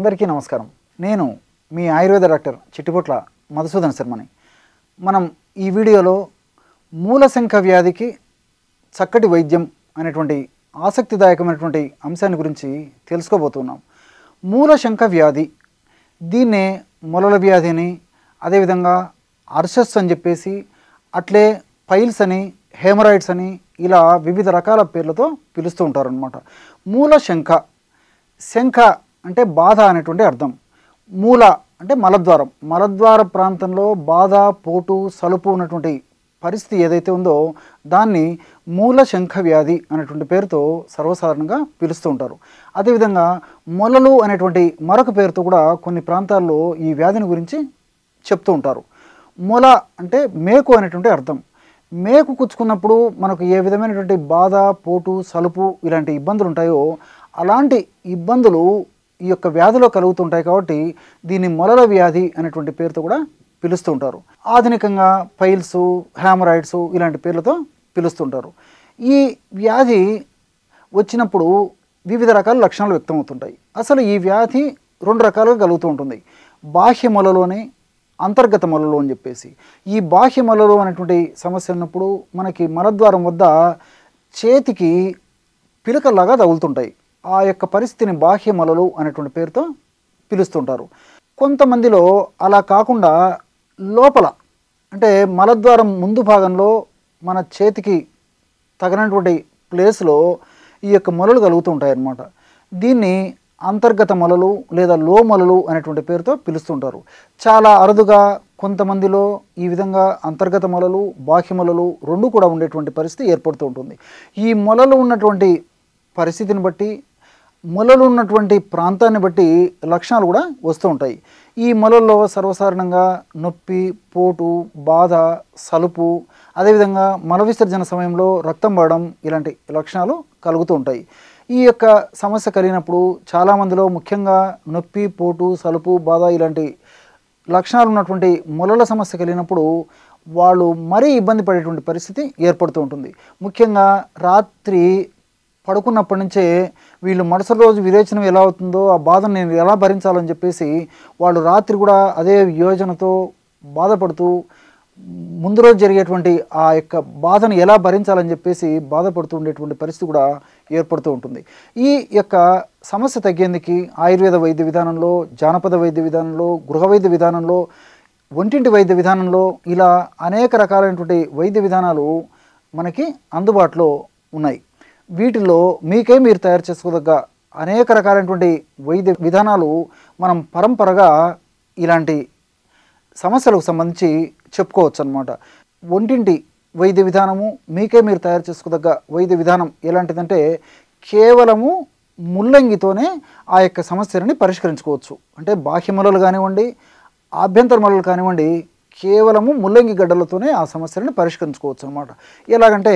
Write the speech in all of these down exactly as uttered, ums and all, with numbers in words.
అందరికీ నమస్కారం. నేను మీ ఆయుర్వేద డాక్టర్ చిట్టిపొట్ల మధుసూదన్ శర్మని. మనం ఈ వీడియోలో మూలశంఖ వ్యాధికి చక్కటి వైద్యం అనేటువంటి ఆసక్తిదాయకమైనటువంటి అంశాన్ని గురించి తెలుసుకోబోతున్నాం. మూలశంఖ వ్యాధి, దీన్నే మొలల వ్యాధి అని, అదేవిధంగా అర్షస్ అని చెప్పేసి, అట్లే పైల్స్ అని, హెమరాయిడ్స్ అని, ఇలా వివిధ రకాల పేర్లతో పిలుస్తూ ఉంటారనమాట. మూలశంఖ, శంఖ అంటే బాధ అనేటువంటి అర్థం. మూల అంటే మలద్వారం, మలద్వార ప్రాంతంలో బాధ, పోటు, సలుపు ఉన్నటువంటి పరిస్థితి ఏదైతే ఉందో దాన్ని మూలశంఖ వ్యాధి అనేటువంటి పేరుతో సర్వసాధారణంగా పిలుస్తూ ఉంటారు. అదేవిధంగా మొలలు అనేటువంటి మరొక పేరుతో కూడా కొన్ని ప్రాంతాల్లో ఈ వ్యాధిని గురించి చెప్తూ ఉంటారు. మొల అంటే మేకు అనేటువంటి అర్థం. మేకు కుచ్చుకున్నప్పుడు మనకు ఏ విధమైనటువంటి బాధ, పోటు, సలుపు ఇలాంటి ఇబ్బందులు ఉంటాయో అలాంటి ఇబ్బందులు ఈ యొక్క వ్యాధిలో కలుగుతుంటాయి. కాబట్టి దీన్ని మొలల వ్యాధి అనేటువంటి పేరుతో కూడా పిలుస్తూ ఉంటారు. ఆధునికంగా పైల్స్, హ్యామరాయిడ్స్ ఇలాంటి పేర్లతో పిలుస్తుంటారు. ఈ వ్యాధి వచ్చినప్పుడు వివిధ రకాల లక్షణాలు వ్యక్తమవుతుంటాయి. అసలు ఈ వ్యాధి రెండు రకాలుగా కలుగుతూ ఉంటుంది. బాహ్య మొలలోనే, అంతర్గత మొలలు అని చెప్పేసి. ఈ బాహ్య మొలలు అనేటువంటి సమస్య ఉన్నప్పుడు మనకి మలద్వారం వద్ద చేతికి పిలకల్లాగా తగులుతుంటాయి. ఆ యొక్క పరిస్థితిని బాహ్య మొలలు అనేటువంటి పేరుతో పిలుస్తుంటారు. కొంతమందిలో అలా కాకుండా లోపల అంటే మలద్వారం ముందు భాగంలో మన చేతికి తగినటువంటి ప్లేస్లో ఈ యొక్క మొలలు కలుగుతూ ఉంటాయి అన్నమాట. దీన్ని అంతర్గత మొలలు లేదా లో మొలలు అనేటువంటి పేరుతో పిలుస్తుంటారు. చాలా అరుదుగా కొంతమందిలో ఈ విధంగా అంతర్గత మొలలు, బాహ్య మొలలు రెండు కూడా ఉండేటువంటి పరిస్థితి ఏర్పడుతూ ఉంటుంది. ఈ మొలలు ఉన్నటువంటి పరిస్థితిని బట్టి, మొలలు ఉన్నటువంటి ప్రాంతాన్ని బట్టి లక్షణాలు కూడా వస్తూ ఉంటాయి. ఈ మొలల్లో సర్వసాధారణంగా నొప్పి, పోటు, బాధ, సలుపు, అదేవిధంగా మల విసర్జన సమయంలో రక్తం పడడం ఇలాంటి లక్షణాలు కలుగుతూ ఉంటాయి. ఈ యొక్క సమస్య కలిగినప్పుడు చాలామందిలో ముఖ్యంగా నొప్పి, పోటు, సలుపు, బాధ ఇలాంటి లక్షణాలు ఉన్నటువంటి మొలల సమస్య కలిగినప్పుడు వాళ్ళు మరీ ఇబ్బంది పడేటువంటి పరిస్థితి ఏర్పడుతూ ఉంటుంది. ముఖ్యంగా రాత్రి పడుకున్నప్పటి నుంచే వీళ్ళు మరుసటి రోజు విరేచనం ఎలా అవుతుందో, ఆ బాధను నేను ఎలా భరించాలని చెప్పేసి వాళ్ళు రాత్రి కూడా అదే యోజనతో బాధపడుతూ ముందు రోజు జరిగేటువంటి ఆ యొక్క బాధను ఎలా భరించాలని చెప్పేసి బాధపడుతూ ఉండేటువంటి పరిస్థితి కూడా ఏర్పడుతూ ఉంటుంది. ఈ యొక్క సమస్య తగ్గేందుకు ఆయుర్వేద వైద్య విధానంలో, జానపద వైద్య విధానంలో, గృహ వైద్య విధానంలో, ఒంటింటి వైద్య విధానంలో ఇలా అనేక రకాలైనటువంటి వైద్య విధానాలు మనకి అందుబాటులో ఉన్నాయి. వీటిల్లో మీకే మీరు తయారు చేసుకోదగ్గ అనేక రకాలైనటువంటి వైద్య విధానాలు మనం పరంపరగా ఇలాంటి సమస్యలకు సంబంధించి చెప్పుకోవచ్చు అన్నమాట. ఒంటింటి వైద్య విధానము మీకే మీరు తయారు చేసుకోదగ్గ వైద్య విధానం ఎలాంటిదంటే కేవలము ముల్లంగితోనే ఆ యొక్క సమస్యలని పరిష్కరించుకోవచ్చు. అంటే బాహ్య మొలలు కానివ్వండి, ఆభ్యంతర మొలలు కానివ్వండి, కేవలము ముల్లంగి గడ్డలతోనే ఆ సమస్యలని పరిష్కరించుకోవచ్చు అన్నమాట. ఎలాగంటే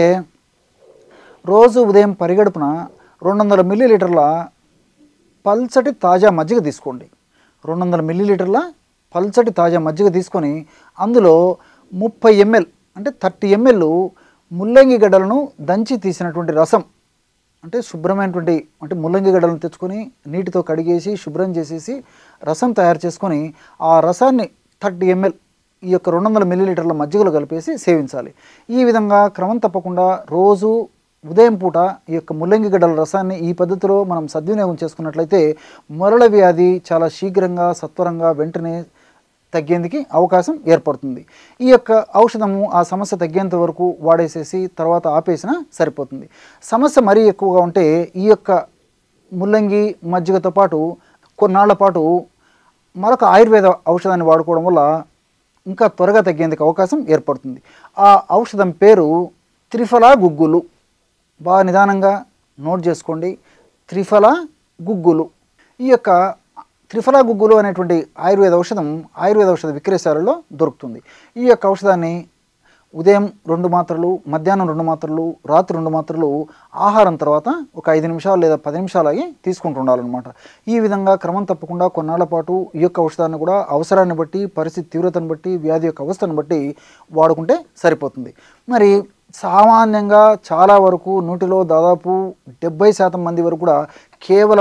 రోజు ఉదయం పరిగడుపున రెండు వందల మిల్లీలీటర్ల పల్చటి తాజా మజ్జిగ తీసుకోండి. రెండు వందల మిల్లీలీటర్ల పల్చటి తాజా మజ్జిగ తీసుకొని అందులో ముప్పై ఎంఎల్ అంటే థర్టీ ఎంఎల్ ముల్లంగి గడ్డలను దంచి తీసినటువంటి రసం, అంటే శుభ్రమైనటువంటి అంటే ముల్లంగి గడ్డలను తెచ్చుకొని నీటితో కడిగేసి శుభ్రం చేసేసి రసం తయారు చేసుకొని ఆ రసాన్ని థర్టీ ఎంఎల్ ఈ యొక్క రెండు వందల మిల్లీలీటర్ల మజ్జిగలో కలిపేసి సేవించాలి. ఈ విధంగా క్రమం తప్పకుండా రోజు ఉదయం పూట ఈ యొక్క ముల్లంగి గడ్డల రసాన్ని ఈ పద్ధతిలో మనం సద్వినియోగం చేసుకున్నట్లయితే మొలల వ్యాధి చాలా శీఘ్రంగా, సత్వరంగా, వెంటనే తగ్గేందుకు అవకాశం ఏర్పడుతుంది. ఈ యొక్క ఔషధము ఆ సమస్య తగ్గేంత వరకు వాడేసేసి తర్వాత ఆపేసినా సరిపోతుంది. సమస్య మరీ ఎక్కువగా ఉంటే ఈ యొక్క ముల్లంగి మజ్జిగతో పాటు కొన్నాళ్ల పాటు మరొక ఆయుర్వేద ఔషధాన్ని వాడుకోవడం వల్ల ఇంకా త్వరగా తగ్గేందుకు అవకాశం ఏర్పడుతుంది. ఆ ఔషధం పేరు త్రిఫల గుగ్గులు. బాగా నిదానంగా నోట్ చేసుకోండి. త్రిఫల గుగ్గులు. ఈ యొక్క త్రిఫల గుగ్గులు అనేటువంటి ఆయుర్వేద ఔషధం ఆయుర్వేద ఔషధ విక్రయశాలలో దొరుకుతుంది. ఈ యొక్క ఔషధాన్ని ఉదయం రెండు మాత్రలు, మధ్యాహ్నం రెండు మాత్రలు, రాత్రి రెండు మాత్రలు ఆహారం తర్వాత ఒక ఐదు నిమిషాలు లేదా పది నిమిషాలకి తీసుకుంటూ ఉండాలన్నమాట. ఈ విధంగా క్రమం తప్పకుండా కొన్నాళ్ల పాటు ఈ యొక్క ఔషధాన్ని కూడా అవసరాన్ని బట్టి, పరిస్థితి తీవ్రతను బట్టి, వ్యాధి యొక్క అవస్థను బట్టి వాడుకుంటే సరిపోతుంది. మరి సామాన్యంగా చాలా వరకు నూటిలో దాదాపు డెబ్బై శాతం మంది వరకు కూడా కేవలము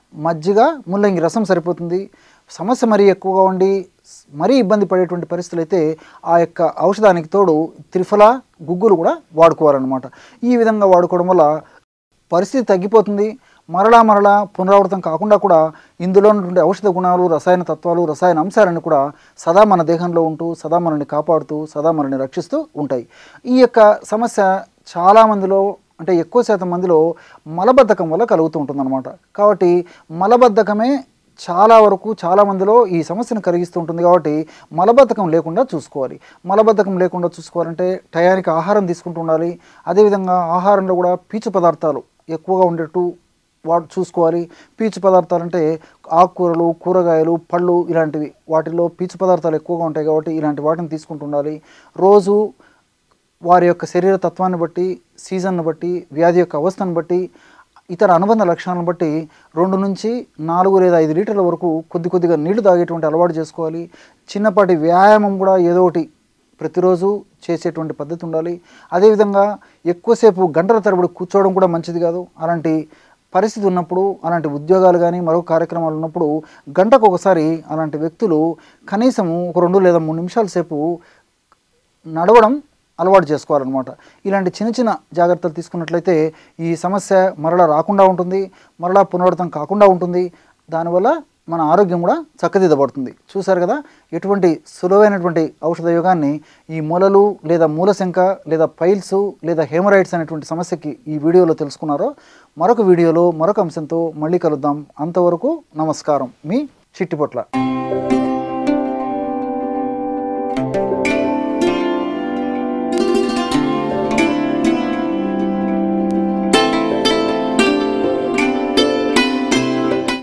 మజ్జిగ ముల్లంగి రసం సరిపోతుంది. సమస్య మరీ ఎక్కువగా ఉండి మరీ ఇబ్బంది పడేటువంటి పరిస్థితులు అయితే ఆ యొక్క ఔషధానికి తోడు త్రిఫల గుగ్గులు కూడా వాడుకోవాలన్నమాట. ఈ విధంగా వాడుకోవడం వల్ల పరిస్థితి తగ్గిపోతుంది. మరలా మరలా పునరావృతం కాకుండా కూడా ఇందులో ఉన్నటువంటి ఔషధ గుణాలు, రసాయన తత్వాలు, రసాయన అంశాలన్నీ కూడా సదా మన దేహంలో ఉంటూ సదా మనల్ని కాపాడుతూ సదా మనల్ని రక్షిస్తూ ఉంటాయి. ఈ యొక్క సమస్య చాలామందిలో అంటే ఎక్కువ శాతం మందిలో మలబద్ధకం వల్ల కలుగుతూ ఉంటుందన్నమాట. కాబట్టి మలబద్ధకమే చాలా వరకు చాలామందిలో ఈ సమస్యను కలిగిస్తూ ఉంటుంది. కాబట్టి మలబద్ధకం లేకుండా చూసుకోవాలి. మలబద్ధకం లేకుండా చూసుకోవాలంటే టయానికి ఆహారం తీసుకుంటూ ఉండాలి. అదేవిధంగా ఆహారంలో కూడా పీచు పదార్థాలు ఎక్కువగా ఉండేట్టు వాడు చూసుకోవాలి. పీచు పదార్థాలు అంటే ఆకుకూరలు, కూరగాయలు, పళ్ళు ఇలాంటివి వాటిల్లో పీచు పదార్థాలు ఎక్కువగా ఉంటాయి కాబట్టి ఇలాంటి వాటిని తీసుకుంటూ ఉండాలి. రోజు వారి యొక్క శరీర తత్వాన్ని బట్టి, సీజన్ను బట్టి, వ్యాధి యొక్క అవస్థను బట్టి, ఇతర అనుబంధ లక్షణాలను బట్టి రెండు నుంచి నాలుగు లేదా ఐదు లీటర్ల వరకు కొద్ది కొద్దిగా నీళ్లు తాగేటువంటి అలవాటు చేసుకోవాలి. చిన్నపాటి వ్యాయామం కూడా ఏదో ఒకటి ప్రతిరోజు చేసేటువంటి పద్ధతి ఉండాలి. అదేవిధంగా ఎక్కువసేపు గంటల తరబడి కూర్చోవడం కూడా మంచిది కాదు. అలాంటి పరిస్థితి ఉన్నప్పుడు, అలాంటి ఉద్యోగాలు కానీ మరో కార్యక్రమాలు ఉన్నప్పుడు గంటకు ఒకసారి అలాంటి వ్యక్తులు కనీసము ఒక రెండు లేదా మూడు నిమిషాల సేపు నడవడం అలవాటు చేసుకోవాలన్నమాట. ఇలాంటి చిన్న చిన్న జాగ్రత్తలు తీసుకున్నట్లయితే ఈ సమస్య మరలా రాకుండా ఉంటుంది, మరలా పునరావృతం కాకుండా ఉంటుంది. దానివల్ల మన ఆరోగ్యం కూడా చక్కదిద్దబడుతుంది. చూసారు కదా ఎటువంటి సులువైనటువంటి ఔషధ యోగాన్ని ఈ మొలలు లేదా మూలశంక లేదా పైల్స్ లేదా హెమరాయిడ్స్ అనేటువంటి సమస్యకి ఈ వీడియోలో తెలుసుకున్నారో. మరొక వీడియోలో మరొక అంశంతో మళ్ళీ కలుద్దాం. అంతవరకు నమస్కారం. మీ చిట్టిపొట్ల.